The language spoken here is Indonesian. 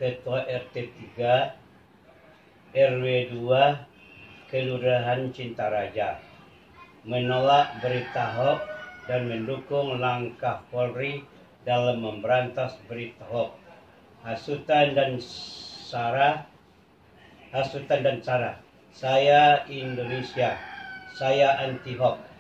Ketua RT 3 RW 2 Kelurahan Cintaraja, menolak berita hoax dan mendukung langkah Polri dalam memberantas berita hoax, hasutan dan sara. Saya Indonesia, saya anti hoax.